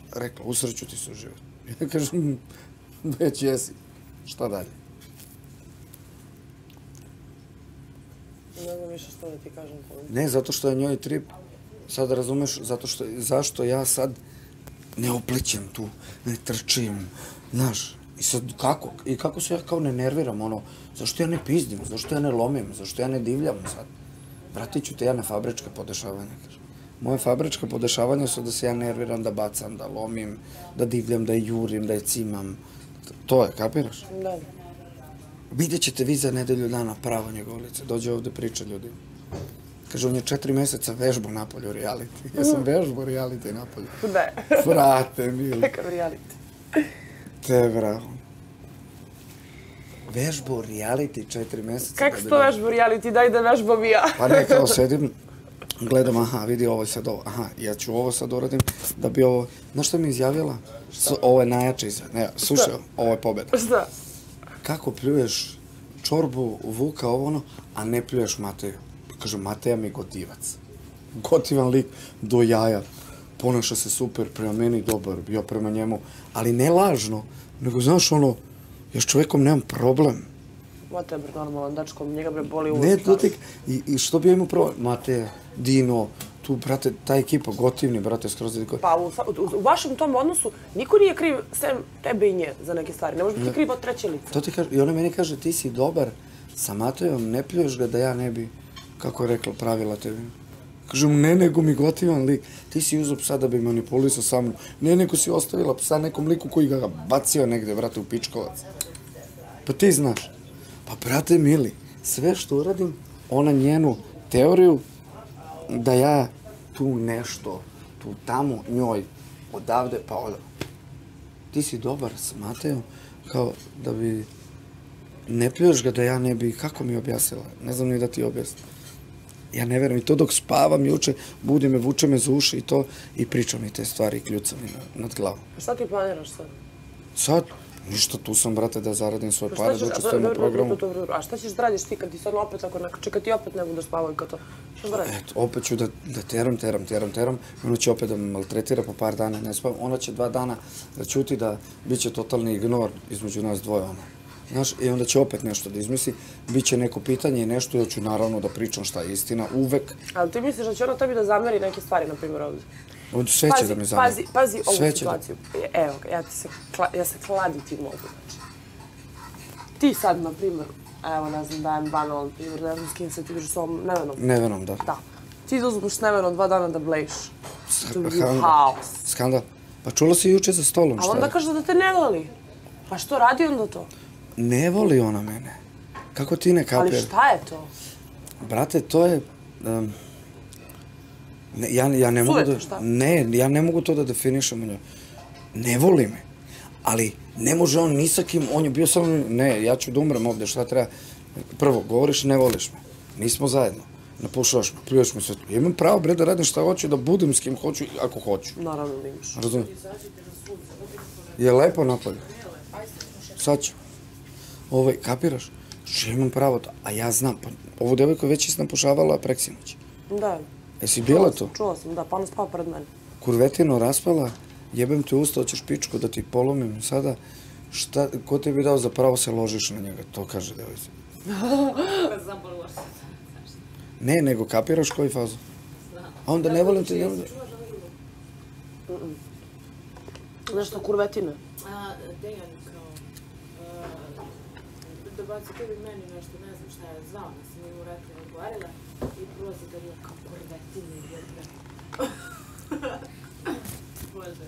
rekla, usreću ti se u život. Ja kažem, već jesi, šta dalje? Ne znam više što da ti kažem. Ne, zato što je njoj trip, sad razumeš, zašto ja sad ne oplićem tu, ne trčim, znaš, i sad kako se ja kao ne nerviram, ono, zašto ja ne pizdim, zašto ja ne lomim, zašto ja ne divljam sad? Vratit ću te ja na fabrička podešavanja, kažem. Moje fabrička podešavanja su da se ja nerviram, da bacam, da lomim, da divljam, da je jurim, da je cimam. To je, kapiraš? Da. Vidjet ćete vi za nedelju dana pravo njegovo lice. Dođe ovde priča ljudima. Kaže, on je 4 meseca vežbu napolju reality. Ja sam vežbu reality napolju. Ne. Vrate, mili. Kakav reality. Te bravo. Vežbu reality 4 meseca. Kako si to vežbu reality? Daj da vežbam i ja. Pa ne, kao sedim, gledam, aha, vidi ovo je sad ovo. Aha, ja ću ovo sad uradim da bi ovo... Znaš šta mi je izjavila? Ovo je najjače izjava. Ne, slušaj, ovo je pobeda. Šta? Kako pljuješ Čorbu, Vuka, ovo ono, a ne pljuješ Mateju? Kažem, Mateja mi je gotivac. Gotivan lik do jaja. Ponaša se super, prema meni dobar, ja prema njemu. Ali ne lažno, nego znaš ono, ja s čovekom nemam problem. Mateja bre normalan dačko, njega bre boli uvijek. Ne, dotik, i što bi ja imao problem? Mateja, Dino, tu, brate, ta ekipa, gotivni, brate, skroz da... Pa u vašem tom odnosu niko nije kriv sem tebe i nje za neke stvari. Ne može biti kriv od treće lice. To ti kaže, i ona meni kaže, ti si dobar, sa Matejom ne pljuješ ga da ja ne bi, kako je rekla, pravila tebi. Kažem, ne, nego mi gotivan lik. Ti si uzeo psa da bi manipulisao sa mnom. Ne, nego si ostavila psa nekom liku koji ga bacio negde, brate, u pičkovac. Pa ti znaš. Pa, brate, mili, sve što uradim, ona njenu teoriju da ja tu nešto, tu tamo njoj, odavde pa odavde. Ti si dobar s Matejom, kao da bi... Ne pljuješ ga da ja ne bi... Kako mi objasnila? Ne znam ni da ti objasnim. Ja ne verujem. I to dok spavam juče, budi me, vuče me za uši i to, i pričam mi te stvari i kljucam mi nad glavom. Šta ti planiraš sad? Sad? Ništa, tu sam, brate, da zaradim svoje pare, da učestvujem u programu. A šta ćeš da radiš ti kad ti sad opet, kad ti opet ne budeš spavao i kao to? Šta da radiš? Eto, opet ću da teram, ona će opet da me maltretira po par dana, ne spavam. Ona će 2 dana da ćuti da bit će totalni ignor između nas dvoje, ono. Znaš, i onda će opet nešto da izmisli, bit će neko pitanje i nešto, ja ću naravno da pričam šta je istina, uvek. Ali ti misliš da će ona tebi da zameri neke stvari, na primjer, ovdje? Sve će da mi zameri. Pazi ovu situaciju. Evo, ja se kladiti mogu, znači. Ti sad, na primjer, evo, ne znam, dajem banal, primjer, ne znam s kim se ti viš s ovom Nevenom. Nevenom, da. Da. Ti uzmeš s Nevenom 2 dana da blejiš. To bi bio haos. Skandal. Pa čula si juče za stolom, šta je? A onda kaže da te ne voli. Pa što radi onda to? Ne voli ona mene. Kako ti ne kapiraš? Ali šta je to? Brate, to je... Ja ne mogu da... šta? Ne, ja ne mogu to da definišem u njoj. Ne voli me. Ali ne može on ni sa kim, on je bio samo... Ne, ja ću da umrem ovde, šta treba... Prvo, govoriš ne voliš me. Nismo zajedno. Napušavaš me, pljuješ me sve to. Ja imam pravo, bre, da radim šta hoću, da budem s kim hoću, ako hoću. Naravno da imaš. Razumijem. Je lepo napolje. Sad ću. Kapiraš? Što imam pravo to. A ja znam, ovu devojku već si napušavala preksinoć. Da. Jesi bila to? Čula sam, da, pa ona spava pored mene. Kurvetino raspala, jebem te usta, hoćeš pičku da ti polomim sada. Ko ti bi dao za pravo se ložiš na njega? To kaže devojci. Ne, nego kapiraš koju fazu? A onda ne volim te... Nešto kurvetine. Dejan kao... Dobacio tebi meni nešto, ne znam šta je zvao, sam mu rekla, odgovarila i prolazi da je kao kurvetine jedne. Bože.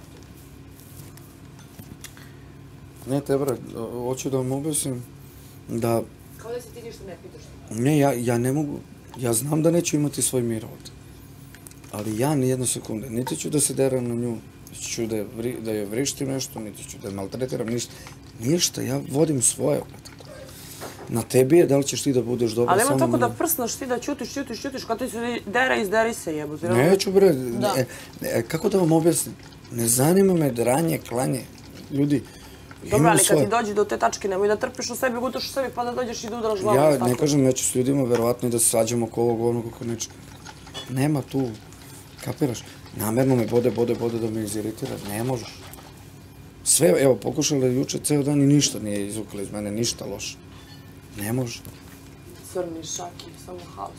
Ne, Tebra, hoću da vam objasnim da... Kao da se ti ništa ne pitaš. Ne, ja ne mogu... Ja znam da neću imati svoj mir ovdje. Ali ja ni jednu sekunde, niti ću da se deram na nju, niti ću da je vrištim nešto, niti ću da je maltretiram, ništa. Ništa, ja vodim svoje. Na tebi je da li ćeš ti da budeš dobar samo... Ali ima tako da prsnaš ti da ćutiš, kad ti se dera, izderi se jebote. Neću bre, kako da vam objasnim? Ne zanima me dranje, klanje. Ljudi, dobro, ali kad ti dođi do te tačke, nemoj da trpiš u sebi, gutaš u sebi, pa da dođeš i da udaraš glavu. Ja ne kažem, ja ću s ljudima verovatno i da se sađemo oko ovog, onog, oko nečega. Nema tu, kapiraš? Namerno me bode da me iziritira. Ne možeš. Sve, evo, pokušala juče ceo dan i ništa nije izvukla iz mene, ništa loše. Ne može. Crni šaki, samo haos.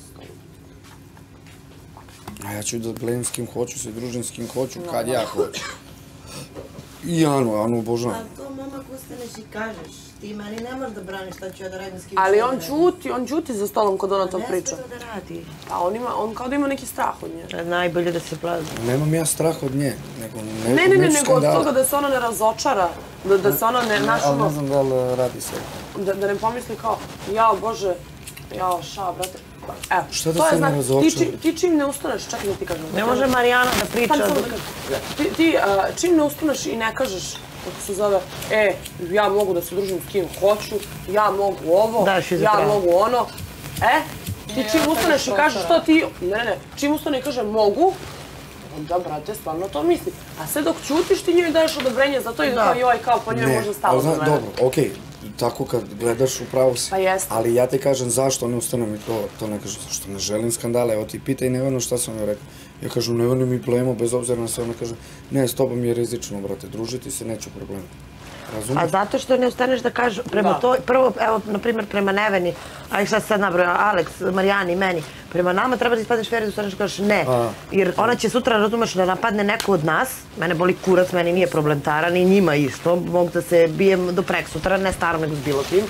A ja ću da gledam s kim hoću, se družim s kim hoću, kad ja hoću. I Anu obožavam. A to momak ustaneš i kažeš. Ti meni ne možeš da braniš šta ću ja da radim s kim. Ali on ćuti za stolom kad ona to priča. Ne sme to da radi. A on kao da ima neki strah od nje. Najbolje da se plazi. Nemam ja strah od nje, nego Ne, nego od toga da se ona ne razočara, da se ona ne Ali ne znam da li radi sve. Da ne pomisli kao, jao Bože, jao brate. Evo, šta da se ne razočara? Ti čim ne ustaneš, čekaj da ti kažem. Ne može Marijana da priča. Ti čim ne ustaneš i ne kažeš, kako se zove, ja mogu da se družim s kim hoću, ja mogu ovo, ja mogu ono. Ti čim ustaneš i kažeš što ti, čim ustane i kaže mogu, onda, brate, stvarno to misli. A sve dok ćutiš ti njoj daješ odobrenje za to i da joj kao po njoj možda stalo za mene. Dobro, okej, tako kad gledaš upravo si. Pa jeste. Ali ja ti kažem zašto ne ustanem i to ne kažem, zašto ne želim skandale. Evo ti pitaj Nevanu šta sam joj rekao. Ja kažem, Nevanu mi plemo bez obzira na sve. Ona kaže, ne, s tobom je rizično, brate, družiti se neću problema. A zato što ne ustaneš da kažeš prema toj, prvo, evo, na primjer, prema Neveni, a i šta se sad nabrojao, Aleks, Marijani, meni, prema nama treba da ispadneš fair i da ustaneš da kažeš ne. Jer ona će sutra, razumeš, da napadne neko od nas, mene boli kurac, meni nije problem Tara, ni njima isto, mogu da se bijem do prek sutra, ne staro nego s bilo kim.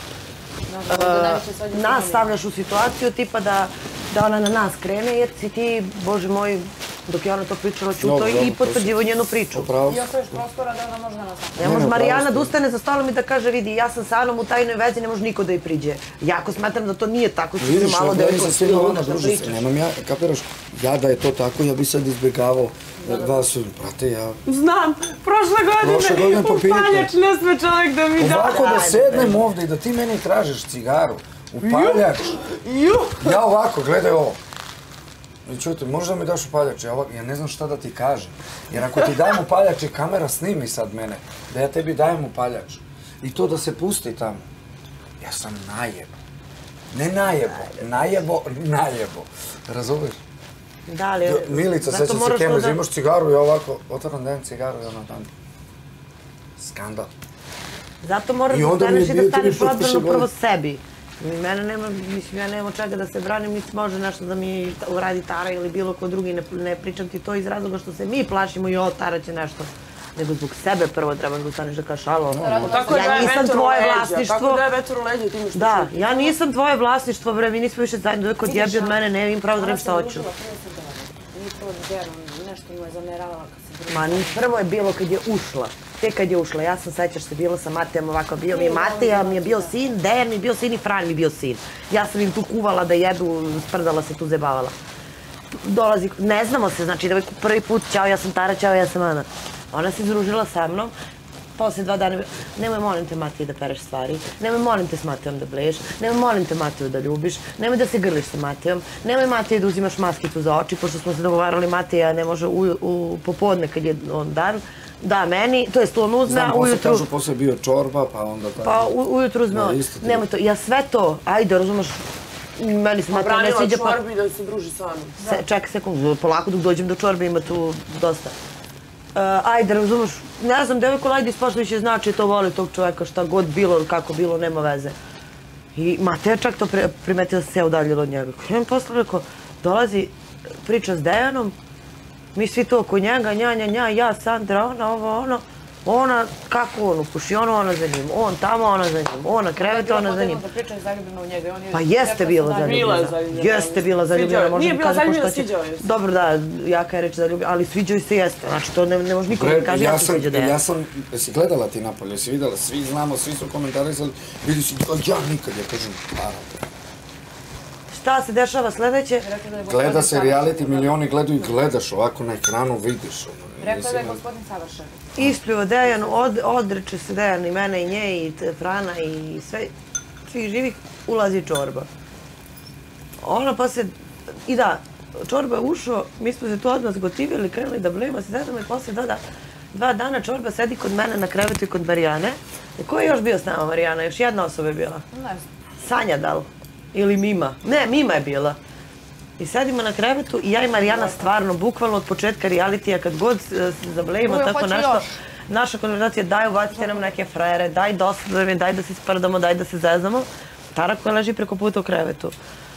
Nas stavljaš u situaciju tipa da ona na nas krene, jer si ti, Bože moj, dok je ona to pričala, ćuto i potvrđivo njenu priču. I ostaviš prostora da ona može da nas... Ne može Marijana da ustane za stolom i da kaže, vidi, ja sam sa Anom u tajnoj vezi, ne može niko da joj priđe. Jako smatram da to nije tako, što ti malo da je to stilno što pričaš. Nemam ja, kapiraš, ja da je to tako, ja bi sad izbjegavao vas, brate, ja... Znam, prošle godine u paljač ne sme čovjek da mi da... Ovako da sednem ovde i da ti meni tražiš cigaru, u paljač. Ja ovako, gledaj ovo. I čujte, možeš da mi daš upaljač? Ja ne znam šta da ti kažem. Jer ako ti dajem upaljač i kamera snimi sad mene, da ja tebi dajem upaljač i to da se pusti tamo, ja sam najebo. Ne najebo. Razumeš? Da, ali... Milica, seća se Kemeza, imaš cigaru i ja ovako, otvaram dajem cigaru i ona tamo. Skandal. Zato moraš da staneš i da staneš odbranu prvo sebi. Mene nema, mislim, ja nemam od čega da se branim, niti može nešto da mi uradi Tara ili bilo ko drugi, ne pričam ti to iz razloga što se mi plašimo i Tara će nešto. Nego zbog sebe prvo treba da ustaneš da kažeš, alo, ja nisam tvoje vlasništvo. Tako da je vetar u leđu, ti mi što da, ja nisam tvoje vlasništvo, bre, mi nismo više zajedno, uvijek odjebi od mene, ne imam pravo da radim šta hoću. Nešto mu je zameravala kad se... Ma, prvo je bilo kad je ušla. Tek kad je ušla, ja sam, sećaš se, bila sa Matejom ovako, bio mi je Mateja, mi je bio sin, Dejan mi je bio sin i Fran mi je bio sin. Ja sam im tu kuvala da jedu, sprdala se tu, zebavala. Dolazi, ne znamo se, znači da prvi put, čao, ja sam Tara, čao, ja sam Ana. Ona se združila sa mnom, posle 2 dana, nemoj molim te Matej da pereš stvari, nemoj molim te s Matejom da bleješ, nemoj molim te Mateju da ljubiš, nemoj da se grliš sa Matejom, nemoj Matej da uzimaš maskicu za oči, pošto smo se dogovarali Mateja ne može popodne kad je on dan, da meni, to jest on uzme, a ujutru... Znam, kažu, posle bio čorba, pa onda... Pa ujutru uzme on, nemoj to, ja sve to, ajde, razumeš, meni se Mateja ne sviđa pa... Branila čorbi da se druži sa mnom. Čekaj sekund, polako dok dođem do čorbe ima tu dosta. Ajde, razumeš, ne znam, devojko Lajdi Spašnović znači to voli tog čoveka, šta god bilo, kako bilo, nema veze. I Mateja čak to primetila se udaljila od njega. Krenem posle, rekao, dolazi priča s Dejanom, mi svi to oko njega, nja, ja, Sandra, ona, ovo, ono. Ona, kako on upuši, ona za njim, on tamo, ona za njim, ona kreveta, ona za njim. Pa jeste bila zaljubljena. Jeste bila zaljubljena. Nije bila zaljubljena, sviđao je se. Dobro, da, jaka je reč zaljubljena, ali sviđao se jeste. Znači, to ne može niko da kaže, ja se sviđa da je. Ja sam, jesi gledala ti napolje, jesi videla, svi znamo, svi su komentarisali, vidi si, ja nikad, ja kažem, para. Šta se dešava sledeće? Gleda se reality, milioni gledaju i gledaš ovako na ekranu, vidiš. Rekao da je gospodin savršen. Ispliva Dejan, odreče se Dejan i mene i nje i Frana i svih živih, ulazi čorba. Ona posle, i da, čorba je ušao, mi smo se tu odmah zgotivili, krenuli da blejimo se dedom i posle 2 dana čorba sedi kod mene na krevetu i kod Marijane. Ko je još bio s nama, Marijana? Još jedna osoba je bila? Ne znam. Sanja, da li? Ili Mima? Ne, Mima je bila. I sedimo na krevetu i ja i Marijana stvarno, bukvalno od početka realitija, kad god se zablejimo tako nešto, naša konverzacija daj ubacite nam neke frajere, daj dosadno mi, daj da se sprdamo, daj da se zezamo. Tara koja leži preko puta u krevetu.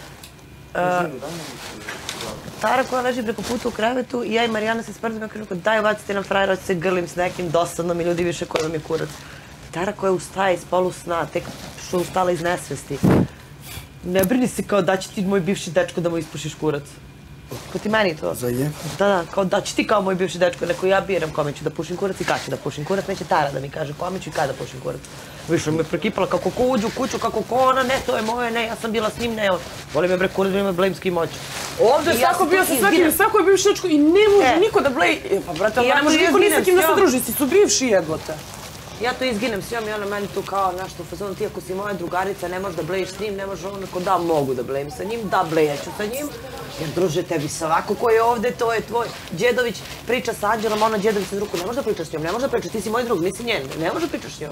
Tara koja leži preko puta u krevetu i ja i Marijana se sprdamo i kažemo daj ubacite nam frajere, hoće se grlim s nekim dosadno mi ljudi više koji vam je kurac. Tara koja ustaje iz polusna, tek što ustala iz nesvesti. Ne brini se kao da će ti moj bivši dečko da mu ispušiš kurac. Ko ti meni to? Za je? Da, kao da će ti kao moj bivši dečko, neko ja biram kome ću da pušim kurac i kada ću da pušim kurac, neće Tara da mi kaže kome ću i kada pušim kurac. Više me prekipala kako ko uđu u kuću, kako ko ona, ne to je moje, ne, ja sam bila s njim, ne, voli me bre kurac, voli me blejim s kim hoće. Ovdje je svako bio sa svakim, svako je bivši dečko i ne može niko da bleji. Pa brate, ne može niko ni sa kim da se druži, si su bivši jebote. Ja to izginem s njom i ona meni tu kao nešto u fazonu, ti ako si moja drugarica, ne možeš da blejiš s njim, ne možeš onako da mogu da blejim sa njim, da blejaću sa njim. Jer druže, tebi sa ovako ko je ovde, to je tvoj. Đedović priča sa Anđelom, ona Đedović sa drugu, ne može da pričaš s njom, ne može da pričaš, ti si moj drug, nisi njen, ne može da pričaš s njom.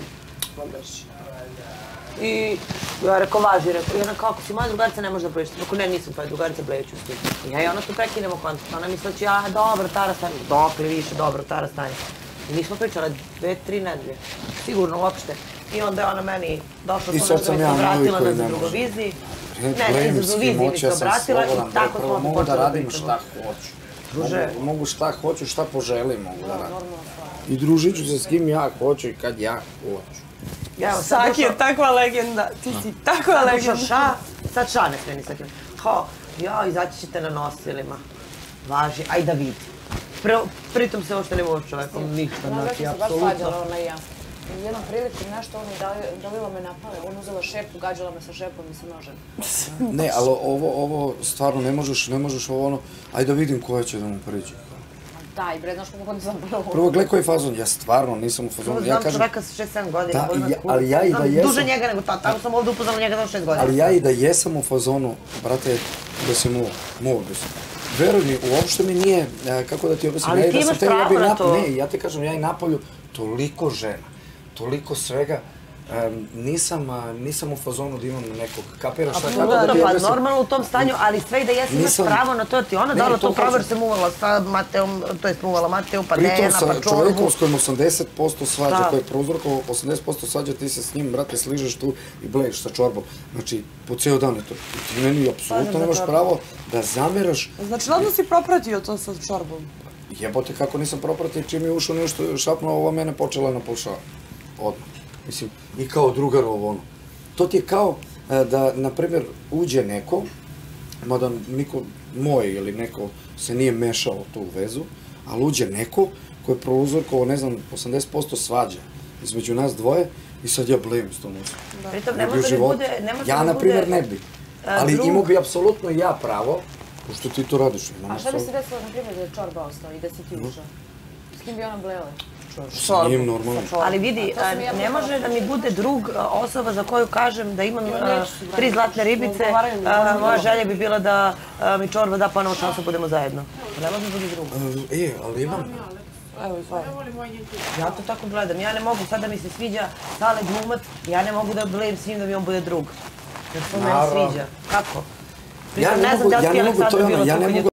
I ja rekao, važi, rekao, i ona kao, ako si moja drugarica, ne može da pričaš, rekao, ne, nisam tvoja drugarica, blejaću s njim. I ja i ona tu prekinemo kontakt, ona misle da ću ja, dobro, Tara stani, dokle više, dobro, Tara stani. I nismo pričali 2-3 nedelje, sigurno uopšte. I onda je ona meni došla sa mnom da se vratila na Zadrugoviziji. Ne, na Zadrugoviziji mi se obratila i tako smo mogu da radim šta hoću. Mogu šta hoću, šta poželim mogu da radim. I družit ću se s kim ja hoću i kad ja hoću. Saki je takva legenda, ti si takva legenda. Sad ša ne smeni sa kim. Kao, ja, izaći ćete na nosilima. Važi, aj da vidi. Pritom se uopšte ne može čovekom ništa, znači, apsolutno. Znaš, ja sam se baš svađala, ona i ja. Jednom prilikom nešto, on je dalila me napale, on uzela šepu, gađala me sa šepom i sa nožem. Ne, ali ovo stvarno ne možeš ovo ono, aj da vidim koja će da mu priđe. Da, i bre, znaš kako god sam prvo. Prvo, gledaj koji je fazon, ja stvarno nisam u fazonu. Prvo znam čoveka sa 6-7 godina, ali ja i da jesam. Duže njega nego tamo sam ovdje upoznala njega za 6 godina. Ali ja i da jesam u fazonu, brate, da si mogu da sam. Veruj mi, uopšte mi nije, kako da ti objasnim, ali ti imaš pravo na to. Ne, ja ti kažem, ja i napolju, toliko žena, toliko svega, nisam u fazonu da imam nekog, kapiraš šta kako da ti objasnim. Pa normalno u tom stanju, ali sve i da jesi imaš pravo na to, ti ona dala to pravo jer se muvala sa Mateom, to jest muvala Mateu, pa Dejana, pa Čorbu. Pritom sa čovekom s kojim 80% svađa, koji je prouzrokovao 80% svađa, ti se s njim, brate, sližeš tu i blejiš sa Čorbom. Znači, po ceo dan je to. Ti meni apsolutno nemaš pravo da zameraš. Znači, odmah si propratio to sa Čorbom? Jebote, kako nisam propratio, čim je ušao nešto šapnuo, ova mene počela napušava. Odmah. Mislim, i kao drugarovo ono. To ti je kao da, na primjer, uđe neko, mada niko moj ili neko se nije mešao u tu vezu, ali uđe neko koji je prouzrokovao, ne znam, 80% svađa između nas dvoje i sad ja blejim s tom usim. Pritom, ne može da bude... Ja, na primjer, ne bi. Ali imao bi apsolutno ja pravo, pošto ti to radiš. A šta bi se desilo, na primjer, da je Čorba ostao i da si ti ušao? S kim bi ona blejala? S njim normalno. Ali vidi, ne može da mi bude drug osoba za koju kažem da imam 3 zlatne ribice, moja želja bi bila da mi Čorba da ponovo šansu budemo zajedno. Ne može da bude drug. Ali imam. Evo, ja to tako gledam, ja ne mogu sad da mi se sviđa Sale glumac, ja ne mogu da blejim s njim da mi on bude drug. Jer to meni sviđa. Kako? Pritom ne znam da li ti Aleksandra bilo